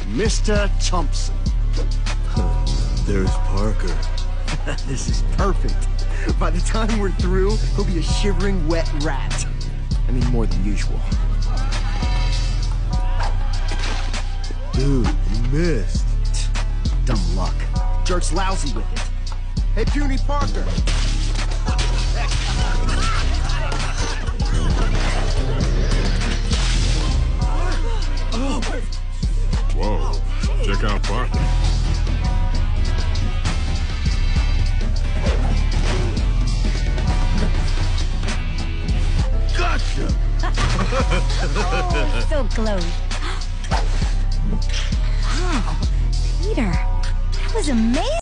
Mr. Thompson. There's Parker. This is perfect. By the time we're through, he'll be a shivering wet rat. I mean, more than usual. Dude, you missed. Dumb luck. Jerk's lousy with it. Hey, Puny Parker. Whoa, check out Parker. Gotcha! Oh, so glowy. Wow, Peter, that was amazing!